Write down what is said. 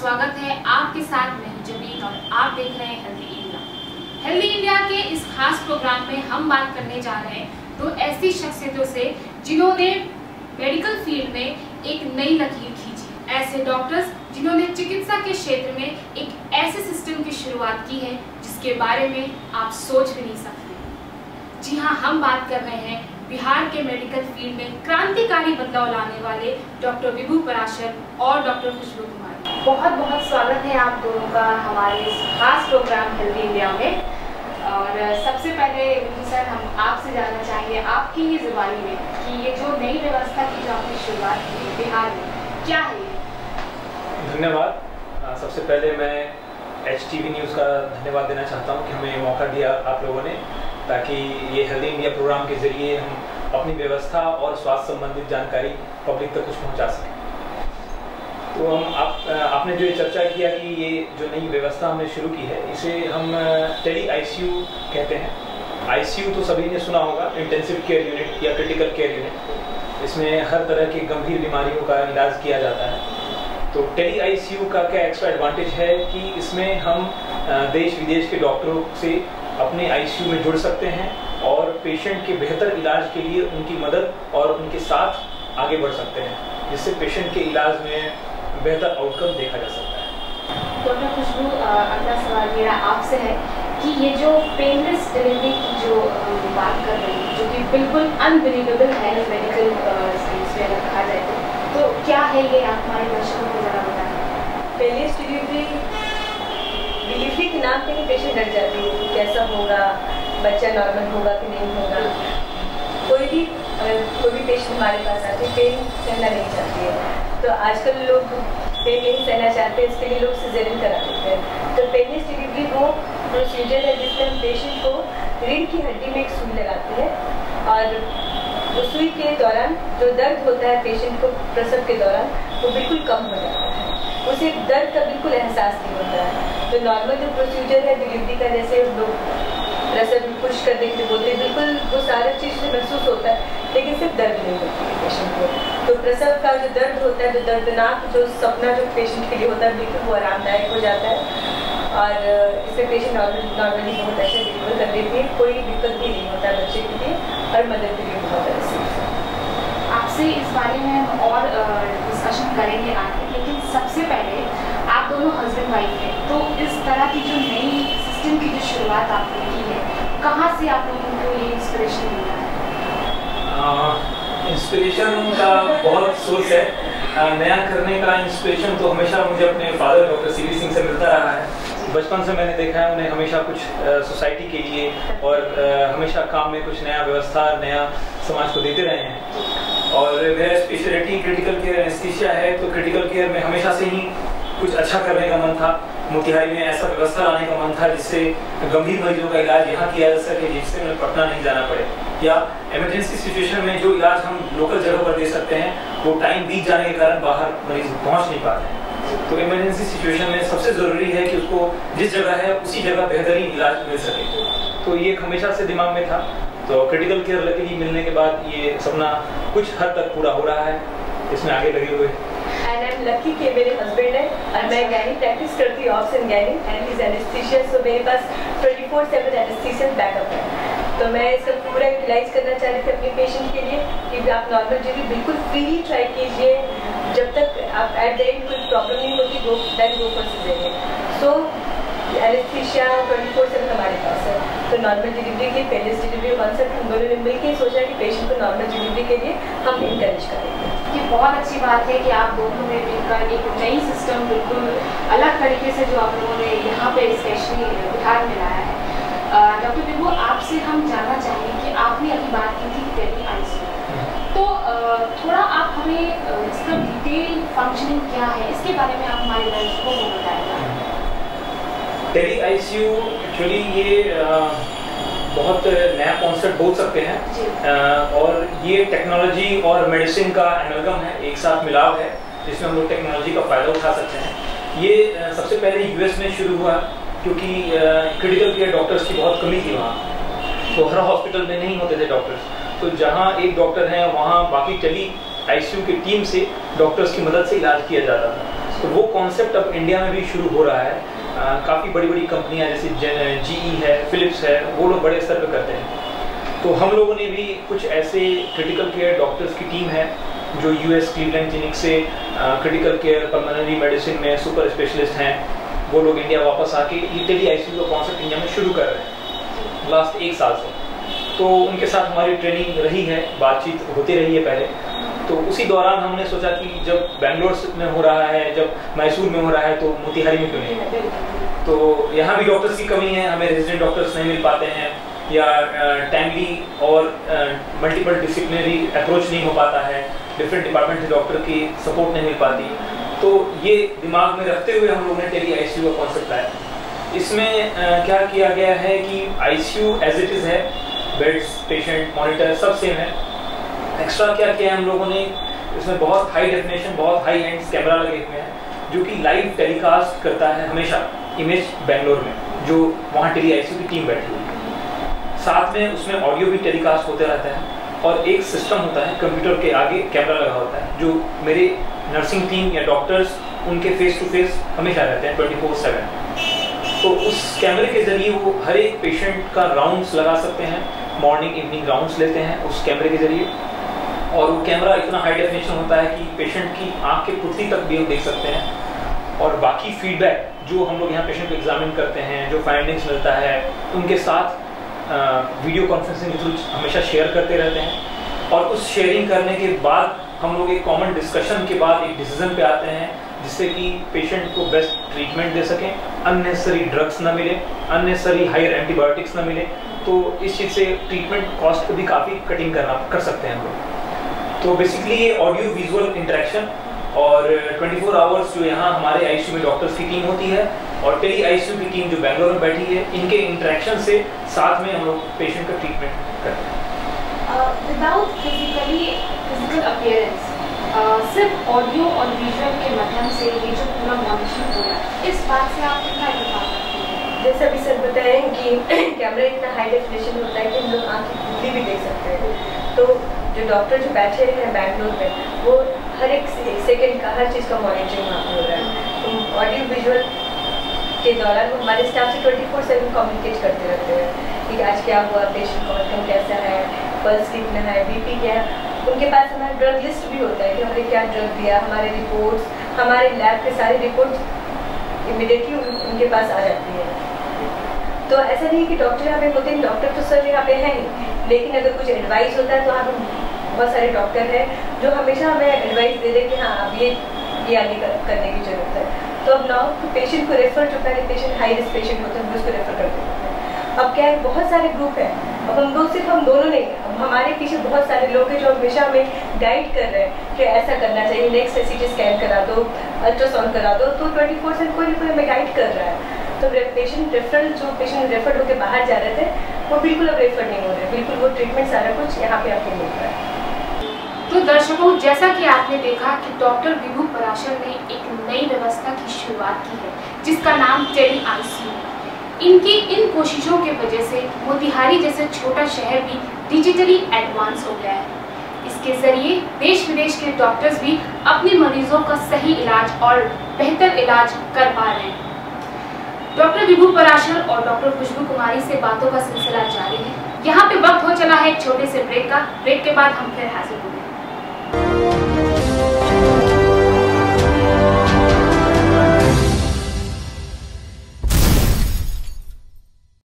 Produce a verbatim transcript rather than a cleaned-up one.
स्वागत है आपके साथ मैं जबीन और आप देख रहे हैं हेल्दी इंडिया। हेल्दी इंडिया के इस खास प्रोग्राम में हम बात करने जा रहे हैं तो ऐसी शख्सियतों से जिन्होंने मेडिकल फील्ड में एक नई लकीर खींची, ऐसे डॉक्टर्स जिन्होंने चिकित्सा के क्षेत्र में एक ऐसे सिस्टम की शुरुआत की है जिसके बारे में आप सोच भी नहीं सकते। जी हाँ, हम बात कर रहे हैं बिहार के मेडिकल फील्ड में क्रांतिकारी बदलाव लाने वाले डॉक्टर विभू पराशर और डॉक्टर खुशबू कुमार। बहुत बहुत स्वागत है आप दोनों का हमारे इस खास प्रोग्राम हेल्दी इंडिया में। और सबसे पहले विभू सर, हम आपसे जानना चाहेंगे आपकी ही जुबानी में कि ये जो नई व्यवस्था की जो आपने शुरुआत की बिहार में, क्या है ये? धन्यवाद। सबसे पहले मैं एच टी वी न्यूज़ का धन्यवाद देना चाहता हूँ कि हमें मौका दिया आप लोगों ने, ताकि ये हेल्दी इंडिया प्रोग्राम के जरिए हम अपनी व्यवस्था और स्वास्थ्य संबंधित जानकारी पब्लिक तक कुछ पहुंचा सकें। तो हम आप आपने जो ये चर्चा किया कि ये जो नई व्यवस्था हमने शुरू की है, इसे हम टेली आई सी यू कहते हैं। आई सी यू तो सभी ने सुना होगा, इंटेंसिव केयर यूनिट या क्रिटिकल केयर यूनिट। इसमें हर तरह की गंभीर बीमारियों का इलाज किया जाता है। तो टेली आई सी यू का क्या एक्स्ट्रा एडवांटेज है कि इसमें हम देश विदेश के डॉक्टरों से अपने आई सी यू में जुड़ सकते हैं और पेशेंट के बेहतर इलाज के लिए उनकी मदद और उनके साथ आगे बढ़ सकते हैं, जिससे पेशेंट के इलाज में बेहतर आउटकम देखा जा सकता है। डॉक्टर खुशबू, अगला सवाल मेरा आपसे है कि ये जो पेनलेस डिलीवरी की जो हम बात कर रहे हैं, जो कि बिल्कुल अनबिलीवेबल है मेडिकल साइंस में अगर कहा जाए तो, तो क्या है ये, आप हमारे दर्शकों को ज़रा बताएं। पेनलेस डिलीवरी डिलीवरी के नाम पे ही पेशेंट डर जाती है कि कैसा होगा, बच्चा नॉर्मल होगा कि नहीं होगा। कोई भी अगर कोई भी पेशेंट हमारे पास आते हैं पेन सहना नहीं चाहती है, तो आजकल लोग पेन नहीं सहना चाहते हैं, इसके लिए लोग सिजेरियन करा देते हैं। तो पेनलेस डिलीवरी वो प्रोसीजर है जिसमें हम पेशेंट को रीढ़ की हड्डी में एक सुई लगाते हैं और उस सुई के दौरान जो दर्द होता है पेशेंट को प्रसव के दौरान वो बिल्कुल कम हो जाता है, उसे दर्द का बिल्कुल एहसास नहीं होता है। तो नॉर्मल जो प्रोसीजर है डिलीवरी का, जैसे लोग प्रसव में पुश कर देते बोलते हैं, बिल्कुल वो सारा चीज़ से महसूस होता है, लेकिन सिर्फ दर्द नहीं होती है पेशेंट को। तो प्रसव का जो दर्द होता है, जो दर्दनाक जो सपना जो पेशेंट के लिए होता है, बिल्कुल वो आरामदायक हो जाता है और इससे पेशेंट नॉर्मली बहुत अच्छा डिलीवर कर देती है, कोई दिक्कत भी नहीं होता है बच्चे के लिए और मदर के लिए बहुत अच्छा। आपसे इस बारे में हम और डिस्कशन करेंगे आगे, लेकिन सबसे पहले आप दोनों हस्बैंड वाइफ हैं, तो इस तरह की जो नई सिस्टम की जो शुरुआत आपने की है, कहाँ से आप लोगों को ये इंस्पिरेशन मिला है? इंस्पिरेशन का बहुत सोर्स है। आ, नया करने का इंस्पिरेशन तो हमेशा मुझे अपने father doctor C V Singh से मिलता रहा है। बचपन से मैंने देखा है उन्हें हमेशा कुछ सोसाइटी के लिए और आ, हमेशा काम में कुछ नया व्यवस्था, नया समाज को देते रहे हैं। और मेरा स्पेशलिटी क्रिटिकल केयर एनेस्थीसिया है, तो क्रिटिकल केयर में हमेशा से ही कुछ अच्छा करने का मन था। मोतिहारी में ऐसा व्यवस्था लाने का मन था जिससे गंभीर मरीजों का इलाज यहाँ किया जा सके, जिससे उन्हें पटना नहीं जाना पड़े, या इमरजेंसी सिचुएशन में जो इलाज हम लोकल जगह पर दे सकते हैं वो टाइम बीत जाने के कारण बाहर मरीज पहुँच नहीं पाते हैं। तो इमरजेंसी सिचुएशन में सबसे ज़रूरी है कि उसको जिस जगह है उसी जगह बेहतरीन इलाज मिल सके। तो ये हमेशा से दिमाग में था। तो क्रिटिकल केयर लकीली मिलने के बाद ये सपना कुछ हद तक पूरा हो रहा है, इसमें आगे लगे हुए। एंड आई एम लकी कि मेरे हस्बैंड है और मैं गैनी प्रैक्टिस करती हूँ, obs and gynae and is anaesthesia, so मेरे पास twenty four seven anaesthesia backup है। तो मैं इसका पूरा यूटिलाइज करना चाह रही थी अपने पेशेंट के लिए कि आप नॉर्मल डिलीवरी बिल्कुल फ्रीली ट्राई कीजिए, जब तक आप एट द एंड कोई प्रॉब्लम नहीं होती go then go for caesarean. So anaesthesia twenty four seven हमारे पास है। तो नॉर्मल डिलीवरी के लिए पेनलेस डिलीवरी कॉन्सेप्ट हम दोनों ने मिलकर सोचा कि पेशेंट को नॉर्मल डिलीवरी के लिए हम इनकरेज करेंगे। ये बहुत अच्छी बात है कि आप दोनों ने मिलकर एक नई सिस्टम बिल्कुल अलग तरीके से जो आप लोगों ने यहाँ पे स्पेशली बिहार में लाया है। डॉक्टर विभू, आपसे हम जानना चाहेंगे कि आपने अभी बात की थी टेली आई सी यू, तो थोड़ा आप हमें इसका डिटेल फंक्शनिंग क्या है, इसके बारे में आप हमारे दर्शकों को बताएगा। Tele I C U actually ये आ, बहुत नया कॉन्सेप्ट बोल सकते हैं आ, और ये टेक्नोलॉजी और मेडिसिन का एमलगम है, एक साथ मिलाव है जिसमें हम लोग टेक्नोलॉजी का फ़ायदा उठा सकते हैं। ये आ, सबसे पहले यू एस में शुरू हुआ क्योंकि क्रिटिकल केयर डॉक्टर्स की बहुत कमी थी वहाँ, तो हर हॉस्पिटल में नहीं होते थे डॉक्टर्स। तो जहाँ एक डॉक्टर हैं वहाँ बाकी टेली आई सी यू की टीम से डॉक्टर्स की मदद से इलाज किया जाता था। तो वो कॉन्सेप्ट अब इंडिया में भी शुरू हो रहा है। काफ़ी बड़ी बड़ी कंपनियां जैसे जीई है, फिलिप्स है, वो लोग बड़े स्तर पे करते हैं। तो हम लोगों ने भी कुछ ऐसे क्रिटिकल केयर डॉक्टर्स की टीम है जो यूएस क्लीवलैंड क्लिनिक से क्रिटिकल केयर पल्मोनरी मेडिसिन में सुपर स्पेशलिस्ट हैं, वो लोग इंडिया वापस आके ये टेली आईसीयू का कॉन्सेप्ट इंडिया में शुरू कर रहे हैं लास्ट एक साल से। तो उनके साथ हमारी ट्रेनिंग रही है, बातचीत होती रही है पहले। तो उसी दौरान हमने सोचा कि जब बेंगलोर में हो रहा है, जब मैसूर में हो रहा है, तो मोतिहारी में क्यों नहीं। तो यहाँ भी डॉक्टर्स की कमी है, हमें रेजिडेंट डॉक्टर्स नहीं मिल पाते हैं, या टाइमली और मल्टीपल डिसिप्लिनरी अप्रोच नहीं हो पाता है, डिफरेंट डिपार्टमेंट से डॉक्टर की सपोर्ट नहीं मिल पाती। तो ये दिमाग में रखते हुए हम लोगों ने टेली आईसीयू का कॉन्सेप्ट लाया। इसमें आ, क्या किया गया है कि आईसीयू एज इट इज़ है, बेड्स, पेशेंट, मॉनिटर सब सेम है। एक्स्ट्रा क्या किया है हम लोगों ने, इसमें बहुत हाई डेफिनेशन, बहुत हाई एंड कैमरा लगे हुए हैं जो कि लाइव टेलीकास्ट करता है हमेशा इमेज बेंगलोर में, जो वहाँ टेली आईसीयू की टीम बैठी हुई है। साथ में उसमें ऑडियो भी टेलीकास्ट होते रहता है, और एक सिस्टम होता है कंप्यूटर के आगे कैमरा लगा होता है, जो मेरे नर्सिंग टीम या डॉक्टर्स उनके फेस टू फेस हमेशा रहते हैं ट्वेंटी फोर सेवन। तो उस कैमरे के ज़रिए वो हर एक पेशेंट का राउंड्स लगा सकते हैं, मॉर्निंग इवनिंग राउंड्स लेते हैं उस कैमरे के ज़रिए। और वो कैमरा इतना हाई डेफिनेशन होता है कि पेशेंट की आँख के पुतली तक भी हम देख सकते हैं। और बाकी फीडबैक जो हम लोग यहाँ पेशेंट को एग्जामिन करते हैं, जो फाइंडिंग्स मिलता है, उनके साथ वीडियो कॉन्फ्रेंसिंग के थ्रू हमेशा शेयर करते रहते हैं। और उस शेयरिंग करने के बाद हम लोग एक कॉमन डिस्कशन के बाद एक डिसीजन पे आते हैं, जिससे कि पेशेंट को बेस्ट ट्रीटमेंट दे सकें, अननेसेसरी ड्रग्स ना मिले, अननेसेसरी हायर एंटीबायोटिक्स ना मिले। तो इस चीज़ से ट्रीटमेंट कॉस्ट को भी काफ़ी कटिंग करना कर सकते हैं हम लोग। तो बेसिकली ये ऑडियो विजुअल इंटरेक्शन और ट्वेंटी फोर आवर्स जो यहाँ हमारे आईसीयू में डॉक्टर्स की टीम होती है और टेली आईसीयू की टीम जो बेंगलोर में बैठी है, इनके इंटरेक्शन से साथ में हम लोग पेशेंट का ट्रीटमेंट करते हैं। विदाउट फिजिकली फिजिकल अपीयरेंस, सिर्फ ऑडियो और विजुअल के माध्यम से ये जो पूरा मॉनिटरिंग हो रहा है, इस बात से आप कितना इत्तेफाक करते हैं? जैसे अभी सर बताएं कि कैमरा इतना हाई डेफिनेशन होता है कि हम लोग आँख की पुतली भी देख सकते हैं। तो जो डॉक्टर जो बैठे हैं बेंगलोर में, वो हर एक सेकंड का हर चीज़ का मॉनिटरिंग वहाँ पे हो रहा है। तो ऑडियो विजुअल के दौरान वो हमारे स्टाफ से ट्वेंटी फोर सेवन कम्युनिकेट करते रहते हैं कि आज क्या हुआ, पेशेंट का आउटकम कैसा है, पल्स कितना है, बीपी क्या है। उनके पास हमारा ड्रग लिस्ट भी होता है कि हमने क्या ड्रग दिया, हमारे रिपोर्ट्स, हमारे लैब के सारे रिपोर्ट्स इमीडिएटली उनके पास आ जाती है। तो ऐसा नहीं कि डॉक्टर यहाँ पे होते हैं, डॉक्टर तो सर यहाँ पे हैं ही, लेकिन अगर कुछ एडवाइस होता है तो यहाँ पे बहुत सारे डॉक्टर हैं जो हमेशा हमें एडवाइस दे दें कि हाँ अब ये ये आगे कर, करने की ज़रूरत है। तो अब नाउ तो पेशेंट को रेफर, जो पहले पेशेंट हाई रिस्क पेशेंट होते हैं उसको रेफर कर देते हैं। अब क्या है, बहुत सारे ग्रुप हैं, अब हम दो सिर्फ हम दोनों नहीं, अब हमारे पीछे बहुत सारे लोग हैं जो हमेशा हमें गाइड कर रहे हैं कि ऐसा करना चाहिए, नेक्स्ट सीटी स्कैन करा दो, अल्ट्रासाउंड करा दो। तो ट्वेंटी फोर सेवन कोई ना कोई हमें गाइड कर रहा है। तो पेशेंट रेफरल जो पेशेंट रेफर होकर बाहर जा रहे थे वो बिल्कुल अब रेफर नहीं हो रहे, बिल्कुल वो ट्रीटमेंट सारा कुछ यहाँ पे आपको मिल रहा है। तो दर्शकों, जैसा कि आपने देखा कि डॉक्टर विभू पराशर ने एक नई व्यवस्था की शुरुआत की है जिसका नाम टेली आईसीयू। इनकी इन कोशिशों के वजह से मोतिहारी जैसे छोटा शहर भी डिजिटली एडवांस हो गया है। इसके जरिए देश विदेश के डॉक्टर्स भी अपने मरीजों का सही इलाज और बेहतर इलाज कर पा रहे हैं। डॉक्टर विभू पराशर और डॉक्टर खुशबू कुमारी से बातों का सिलसिला जारी है। यहाँ पे वक्त हो चला है एक छोटे से ब्रेक का। ब्रेक के बाद हम फिर हाजिर होंगे।